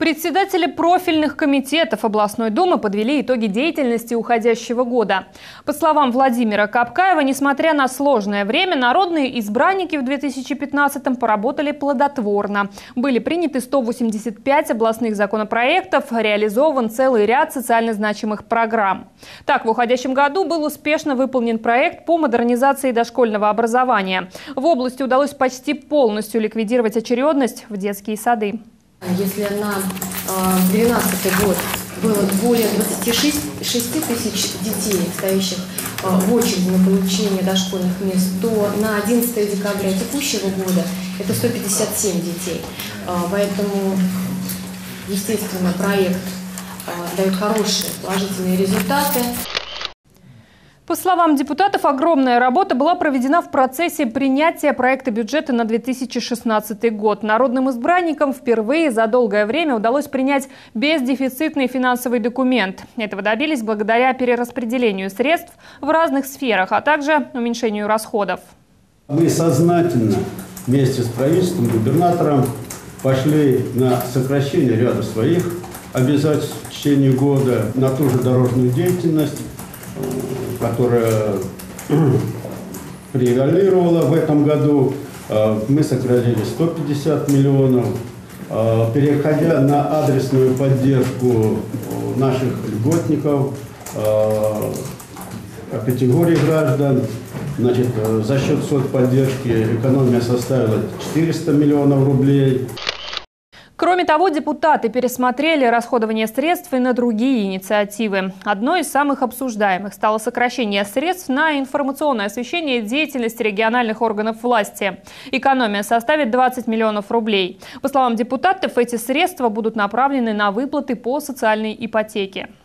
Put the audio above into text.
Председатели профильных комитетов областной думы подвели итоги деятельности уходящего года. По словам Владимира Капкаева, несмотря на сложное время, народные избранники в 2015-м поработали плодотворно. Были приняты 185 областных законопроектов, реализован целый ряд социально значимых программ. Так, в уходящем году был успешно выполнен проект по модернизации дошкольного образования. В области удалось почти полностью ликвидировать очередность в детские сады. Если на 2012 год было более 26 тысяч детей, стоящих в очереди на получение дошкольных мест, то на 11 декабря текущего года это 157 детей. Поэтому, естественно, проект дает хорошие положительные результаты. По словам депутатов, огромная работа была проведена в процессе принятия проекта бюджета на 2016 год. Народным избранникам впервые за долгое время удалось принять бездефицитный финансовый документ. Этого добились благодаря перераспределению средств в разных сферах, а также уменьшению расходов. Мы сознательно вместе с правительством, губернатором пошли на сокращение ряда своих обязательств в течение года, на ту же дорожную деятельность, которая превалировала в этом году. Мы сократили 150 миллионов, переходя на адресную поддержку наших льготников, категорий граждан. Значит, за счет соцподдержки экономия составила 400 миллионов рублей. Кроме того, депутаты пересмотрели расходование средств и на другие инициативы. Одной из самых обсуждаемых стало сокращение средств на информационное освещение деятельности региональных органов власти. Экономия составит 20 миллионов рублей. По словам депутатов, эти средства будут направлены на выплаты по социальной ипотеке.